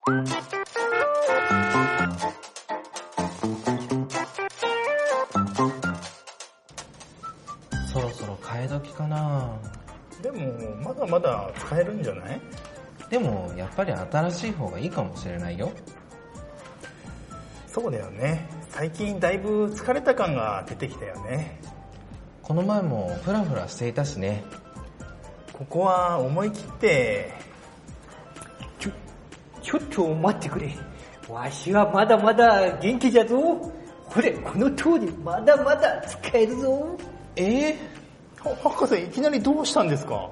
そろそろ替え時かな。 でもまだまだ使えるんじゃない？ でもやっぱり新しい方がいいかもしれないよ。 そうだよね。最近だいぶ疲れた感が出てきたよね。 この前もフラフラしていたしね。 ここは思い切って。 ちょっと待ってくれ。わしはまだまだ元気じゃぞ。ほれ、この通りまだまだ使えるぞ。 博士、いきなりどうしたんですか？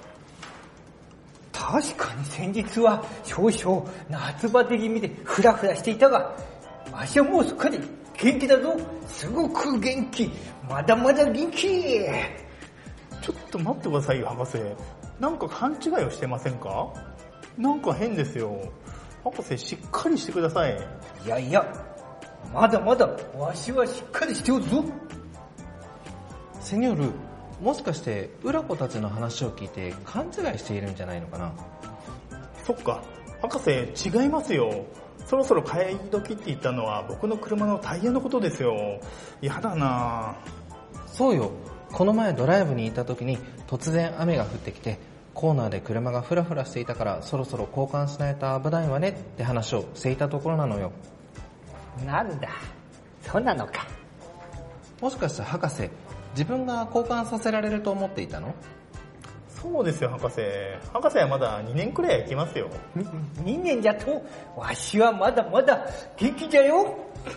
確かに先日は少々夏バテ気味でフラフラしていたが、わしはもうすっかり元気だぞ。すごく元気。まだまだ元気。 ちょっと待ってくださいよ、博士。なんか勘違いをしてませんか？なんか変ですよ。博士、しっかりしてください。 いやいや、まだまだわしはしっかりしておるぞ。 セニョール、もしかして浦子たちの話を聞いて勘違いしているんじゃないのかな？ そっか、博士、違いますよ。そろそろ替え時って言ったのは僕の車のタイヤのことですよ。やだな。 そうよ。この前ドライブに行った時に突然雨が降ってきて、コーナーで車がフラフラしていたからそろそろ交換しないと危ないわねって話をしていたところなのよ。 なんだ、そうなのか。 もしかして博士、自分が交換させられると思っていたの？ そうですよ、博士。博士はまだ2年くらい行きますよ。 2年じゃと？わしはまだまだ元気じゃよ。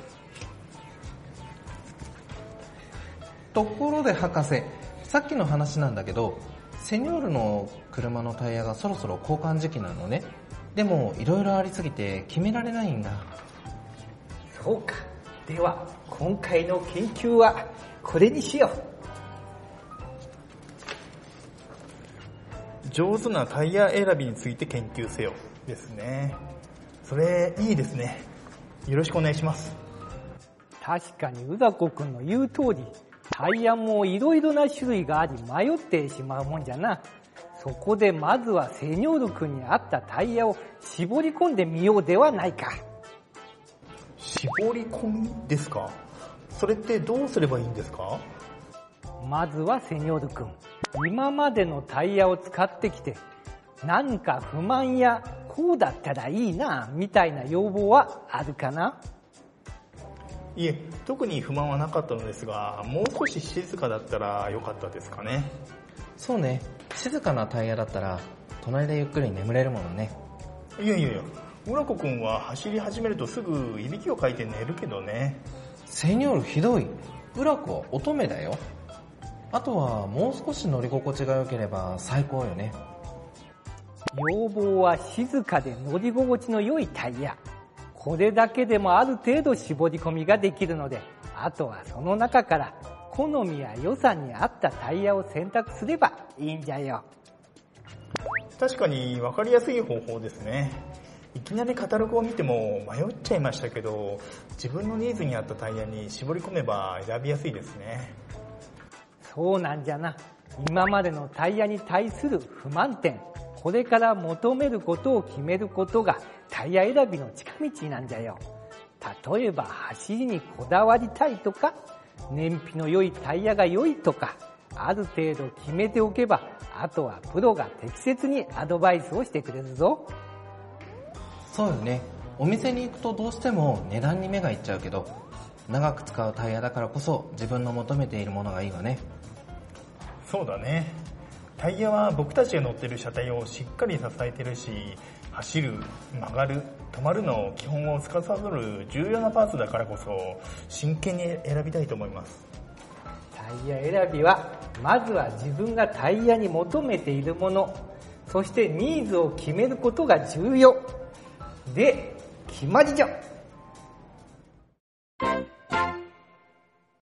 ところで博士、さっきの話なんだけど、セニョールの車のタイヤがそろそろ交換時期なのね。でもいろいろありすぎて決められないんだ。 そうか。では今回の研究はこれにしよう。 上手なタイヤ選びについて研究せよですね。それいいですね。よろしくお願いします。 確かにうざこくんの言う通り、タイヤもいろいろな種類があり迷ってしまうもんじゃな。そこでまずはセニョール君に合ったタイヤを絞り込んでみようではないか。 絞り込みですか？それってどうすればいいんですか？ まずはセニョール君、今までのタイヤを使ってきて、何か不満やこうだったらいいなみたいな要望はあるかな？ いえ、特に不満はなかったのですが、もう少し静かだったらよかったですかね。 そうね、静かなタイヤだったら隣でゆっくり眠れるものね。 いやいやいや、浦子くんは走り始めるとすぐいびきをかいて寝るけどね。 セニョールひどい。浦子は乙女だよ。あとはもう少し乗り心地が良ければ最高よね。 要望は静かで乗り心地の良いタイヤ。これだけでもある程度絞り込みができるので、あとはその中から好みや予算に合ったタイヤを選択すればいいんじゃよ。 確かに分かりやすい方法ですね。いきなりカタログを見ても迷っちゃいましたけど、自分のニーズに合ったタイヤに絞り込めば選びやすいですね。 そうなんじゃな。今までのタイヤに対する不満点、これから求めることを決めることがタイヤ選びの近道なんじゃよ。例えば走りにこだわりたいとか、燃費の良いタイヤが良いとか、ある程度決めておけば、あとはプロが適切にアドバイスをしてくれるぞ。 そうよね。お店に行くとどうしても値段に目がいっちゃうけど、長く使うタイヤだからこそ自分の求めているものがいいわね。 そうだね。タイヤは僕たちが乗ってる車体をしっかり支えてるし、走る、曲がる、止まるの基本を司る重要なパーツだからこそ真剣に選びたいと思います。 タイヤ選びはまずは自分がタイヤに求めているもの、そしてニーズを決めることが重要で決まりじゃ。